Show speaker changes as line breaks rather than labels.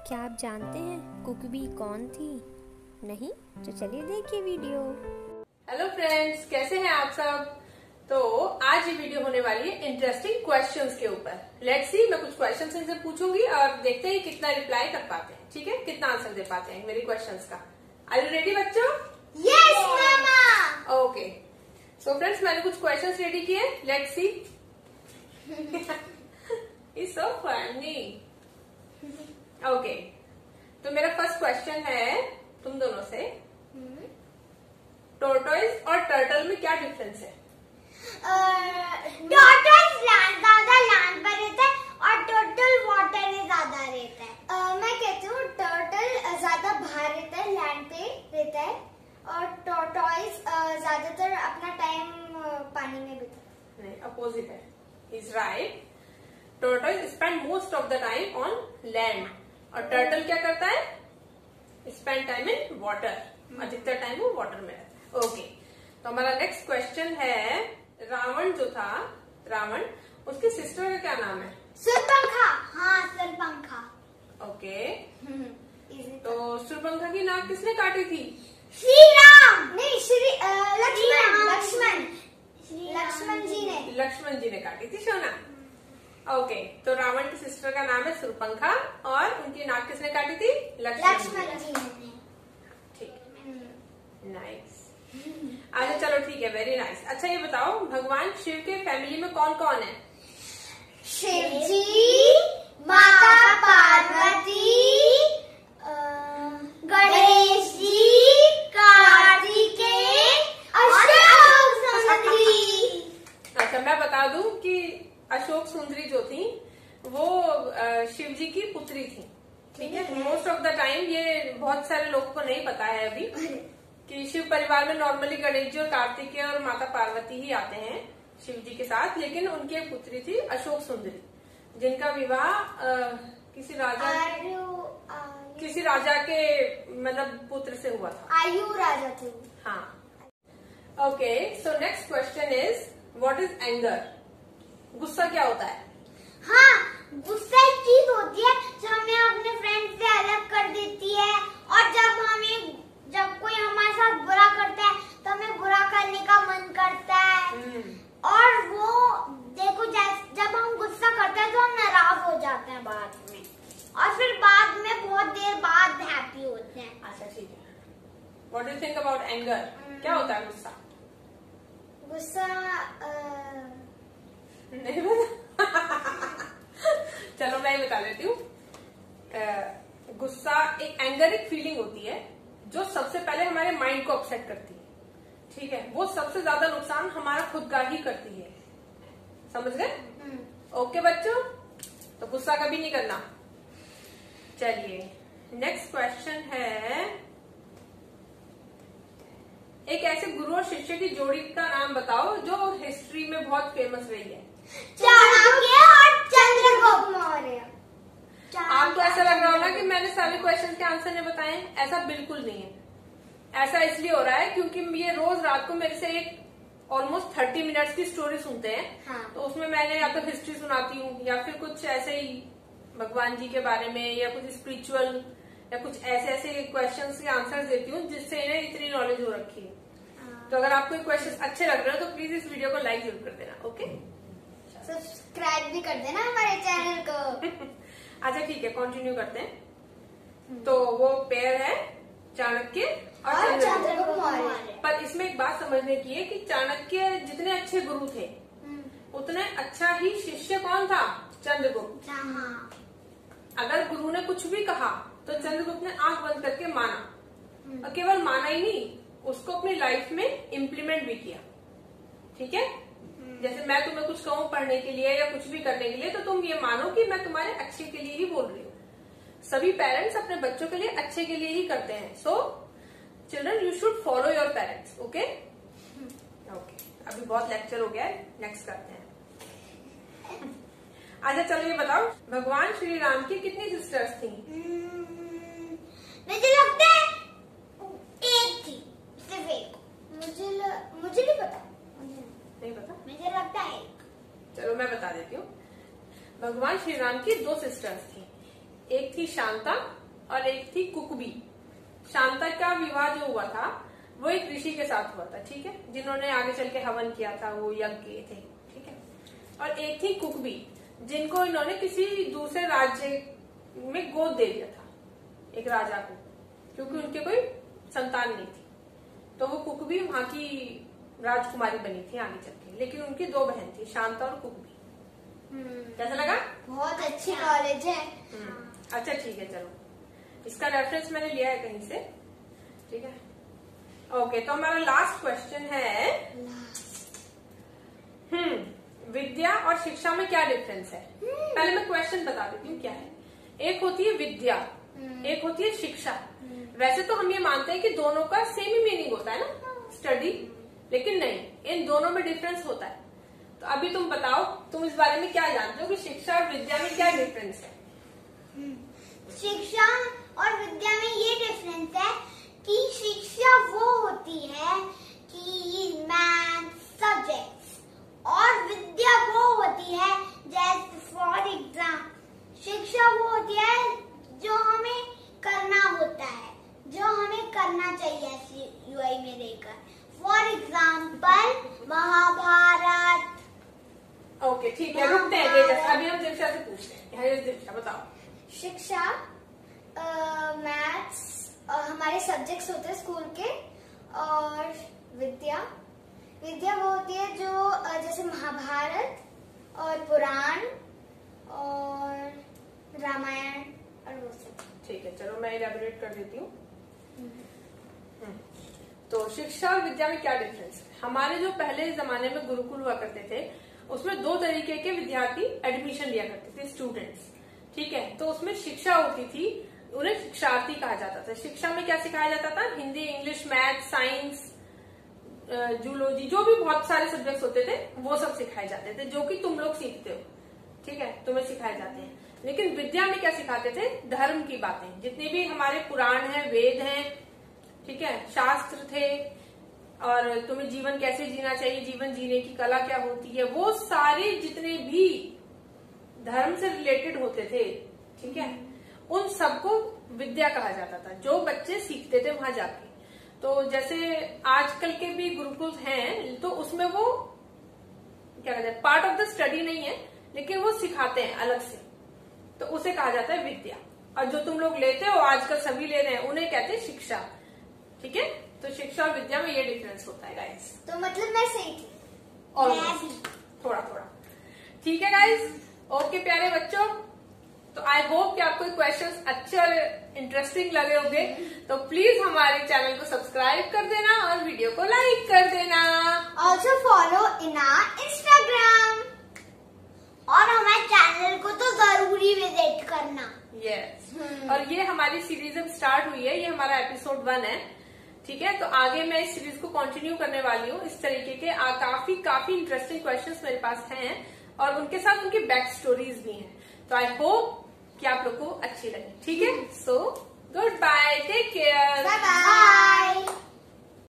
क्या आप जानते हैं कुकबी कौन थी? नहीं? तो चलिए देखिए वीडियो।
हेलो फ्रेंड्स, कैसे हैं आप सब? तो आज ये वीडियो होने वाली है इंटरेस्टिंग क्वेश्चंस के ऊपर। लेट्स सी, मैं कुछ क्वेश्चंस इनसे पूछूंगी और देखते हैं कितना रिप्लाई कर पाते हैं। ठीक है, कितना आंसर दे पाते हैं मेरे क्वेश्चंस का। आर यू रेडी बच्चों?
यस मामा।
ओके, सो फ्रेंड्स, मैंने कुछ क्वेश्चंस रेडी किए। Let's see. It's so funny. Okay, तो मेरा फर्स्ट क्वेश्चन है तुम दोनों से, टोर्टोइज और टर्टल में क्या डिफरेंस है?
टोर्टोइज ज्यादा लैंड पर रहता है और टर्टल वाटर में ज्यादा रहता है। मैं कहती हूँ टर्टल ज्यादा बाहर रहता है, लैंड पे रहता है, और टोर्टोइज ज्यादातर अपना टाइम पानी में बिताता है।
नहीं, अपोजिट है। Is right. Tortoise spend most of the time on land और टर्टल क्या करता है? Spend time in water. अधिकतर टाइम वो वाटर में रहता है। ओके, तो हमारा नेक्स्ट क्वेश्चन है, रावण जो था, रावण, उसकी सिस्टर का क्या नाम है?
सुरपंखा। हाँ, सुरपंखा।
ओके, तो सुरपंखा की नाक किसने काटी थी?
श्री राम। नहीं, श्री लक्ष्मण जी ने।
लक्ष्मण जी ने काटी थी सोना। ओके, तो रावण की सिस्टर का नाम है सुरपंखा और उनकी नाक किसने काटी थी?
लक्ष्मण जी ने।
ठीक, नाइस। अच्छा, चलो ठीक है, वेरी नाइस। अच्छा, ये बताओ, भगवान शिव के फैमिली में कौन कौन है?
शिव जी, माता पार्वती, गणेश जी, कार्तिकेय, अशोक सुंदरी।
अच्छा, मैं बता दूं कि अशोक सुंदरी जो थी वो शिव जी की पुत्री थी। ठीक है, मोस्ट ऑफ द टाइम ये बहुत सारे लोगों को नहीं पता है अभी कि शिव परिवार में नॉर्मली गणेश जी और कार्तिकेय और माता पार्वती ही आते हैं शिव जी के साथ, लेकिन उनकी एक पुत्री थी अशोक सुंदरी, जिनका विवाह किसी राजा के मतलब पुत्र से हुआ था।
आयु राजा थे।
हाँ। Okay, so next question is, what is anger? गुस्सा क्या होता है?
हाँ, गुस्सा एक चीज होती है जो हमें अपने फ्रेंड से अलग कर देती है, और जब कोई हमारे साथ बुरा करता है तो हमें बुरा करने का मन करता है। और वो देखो, जब हम गुस्सा करते हैं तो हम नाराज हो जाते हैं बाद में, और फिर बाद में बहुत देर बाद हैप्पी होते हैं।
अच्छा, ठीक है। What do you think about anger? क्या होता है गुस्सा?
गुस्सा
नहीं पता? चलो मैं बता देती हूँ। गुस्सा एक एंगर एक फीलिंग होती है जो सबसे पहले हमारे माइंड को अपसेट करती है। ठीक है, वो सबसे ज्यादा नुकसान हमारा खुद का ही करती है। समझ गए? ओके बच्चों, तो गुस्सा कभी नहीं करना। चलिए, नेक्स्ट क्वेश्चन है, एक ऐसे गुरु और शिष्य की जोड़ी का नाम बताओ जो हिस्ट्री में बहुत फेमस रही है।
चाणक्य और चंद्रगुप्त मौर्य।
आपको ऐसा लग रहा होगा कि मैंने सभी क्वेश्चन के आंसर नहीं बताए। ऐसा बिल्कुल नहीं है। ऐसा इसलिए हो रहा है क्योंकि ये रोज रात को मेरे से एक ऑलमोस्ट 30 मिनट्स की स्टोरी सुनते हैं।
हाँ।
तो उसमें मैंने या तो हिस्ट्री सुनाती हूँ या फिर कुछ ऐसे ही भगवान जी के बारे में या कुछ स्पिरिचुअल या कुछ ऐसे क्वेश्चंस के आंसर देती हूँ जिससे इन्हें इतनी नॉलेज हो रखी है। तो अगर आपको क्वेश्चन अच्छे लग रहे हो तो प्लीज इस वीडियो को लाइक जरूर कर देना। ओके,
सब्सक्राइब भी कर देना हमारे चैनल को।
अच्छा ठीक है, कंटिन्यू करते हैं। तो वो पेयर है चाणक्य और
चंद्रगुप्त मौर्य।
पर इसमें एक बात समझने की है कि चाणक्य जितने अच्छे गुरु थे उतने अच्छा ही शिष्य कौन था? चंद्रगुप्त।
हाँ।
अगर गुरु ने कुछ भी कहा तो चंद्रगुप्त ने आंख बंद करके माना, और केवल माना ही नहीं, उसको अपनी लाइफ में इम्प्लीमेंट भी किया। ठीक है, जैसे मैं तुम्हें कुछ कहूँ पढ़ने के लिए या कुछ भी करने के लिए, तो तुम ये मानो कि मैं तुम्हारे अच्छे के लिए ही बोल रही हूँ। सभी पेरेंट्स अपने बच्चों के लिए अच्छे के लिए ही करते हैं। So children, you should follow your parents. Okay okay, अभी बहुत लेक्चर हो गया है, नेक्स्ट करते हैं। अच्छा चलो, ये बताओ, भगवान श्री राम की कितनी सिस्टर्स थी?
मुझे लगता है एक थी, सिर्फ एक। मुझे नहीं पता।
नहीं पता?
मुझे लगता है एक।
चलो मैं बता देती हूँ। भगवान श्री राम की 2 सिस्टर्स थी। एक थी शांता और एक थी कुकबी। शांता का विवाह जो हुआ था वो एक ऋषि के साथ हुआ था, ठीक है, जिन्होंने आगे चल के हवन किया था, वो यज्ञ किए थे, ठीक है। और एक थी कुकबी, जिनको इन्होंने किसी दूसरे राज्य में गोद दे दिया था, एक राजा को, क्योंकि उनके कोई संतान नहीं थी। तो वो कुकबी वहां की राजकुमारी बनी थी आगे चल के, लेकिन उनकी 2 बहन थी, शांता और कुकबी। कैसा लगा?
बहुत अच्छी नॉलेज है।
अच्छा ठीक है, चलो इसका रेफरेंस मैंने लिया है कहीं से, ठीक है। ओके, तो हमारा लास्ट क्वेश्चन है, विद्या और शिक्षा में क्या डिफरेंस है? पहले मैं क्वेश्चन बता देती हूँ क्या है। एक होती है विद्या, एक होती है शिक्षा। वैसे तो हम ये मानते हैं कि दोनों का सेम ही मीनिंग होता है ना, स्टडी, लेकिन नहीं, इन दोनों में डिफरेंस होता है। तो अभी तुम बताओ, तुम इस बारे में क्या जानते हो कि शिक्षा और विद्या में क्या डिफरेंस है?
शिक्षा और विद्या में ये डिफरेंस है कि शिक्षा वो होती है कि मैथ सब्जेक्ट्स, और विद्या वो होती है जैसे फॉर एग्जाम, शिक्षा वो होती है जो हमें करना होता है, जो हमें करना चाहिए यूआई में रहकर। For example Mahabharat.
ओके ठीक है, रुकते हैं, अभी हम दीक्षा से पूछते हैं। दीक्षा बताओ।
शिक्षा मैथ्स हमारे सब्जेक्ट्स होते हैं स्कूल के, और विद्या वो होती है जो जैसे महाभारत और पुराण और रामायण और वो सब।
ठीक है, चलो मैं इलैबोरेट कर देती हूँ। तो शिक्षा और विद्या में क्या डिफरेंस है? हमारे जो पहले जमाने में गुरुकुल हुआ करते थे, उसमें 2 तरीके के विद्यार्थी एडमिशन लिया करते थे, स्टूडेंट्स, ठीक है। तो उसमें शिक्षा होती थी, उन्हें शिक्षार्थी कहा जाता था। शिक्षा में क्या सिखाया जाता था? Hindi, English, math, science, zoology, जो भी बहुत सारे सब्जेक्ट्स होते थे वो सब सिखाए जाते थे, जो कि तुम लोग सीखते हो, ठीक है, तुम्हें सिखाए जाते हैं। लेकिन विद्या में क्या सिखाते थे? धर्म की बातें, जितने भी हमारे पुराण हैं, वेद हैं, ठीक है, शास्त्र थे, और तुम्हें जीवन कैसे जीना चाहिए, जीवन जीने की कला क्या होती है, वो सारे जितने भी धर्म से रिलेटेड होते थे, ठीक है, उन सबको विद्या कहा जाता था, जो बच्चे सीखते थे वहां जाके। तो जैसे आजकल के भी गुरुकुल हैं, तो उसमें वो क्या कहते हैं, पार्ट ऑफ द स्टडी नहीं है, लेकिन वो सिखाते हैं अलग से, तो उसे कहा जाता है विद्या। और जो तुम लोग लेते हो, आजकल सभी ले रहे हैं, उन्हें कहते हैं शिक्षा, ठीक है। तो शिक्षा और विद्या में ये डिफरेंस होता है गाइस।
तो मतलब मैं सही थी,
और थोड़ा थोड़ा, ठीक है गाइस। ओके प्यारे बच्चों, तो आई होप कि आपको क्वेश्चंस अच्छे और इंटरेस्टिंग लगे होंगे। तो प्लीज हमारे चैनल को सब्सक्राइब कर देना और वीडियो को लाइक कर देना।
Also follow in our Instagram, और हमारे चैनल को तो जरूरी विजिट करना।
यस, और ये हमारी सीरीज अब स्टार्ट हुई है, ये हमारा एपिसोड 1 है, ठीक है। तो आगे मैं इस सीरीज को कंटिन्यू करने वाली हूँ। इस तरीके के काफी इंटरेस्टिंग क्वेश्चंस मेरे पास हैं, और उनके साथ उनकी बैक स्टोरीज भी हैं। तो आई होप कि आप लोग को अच्छी लगे, ठीक है। So goodbye, take care,
bye bye.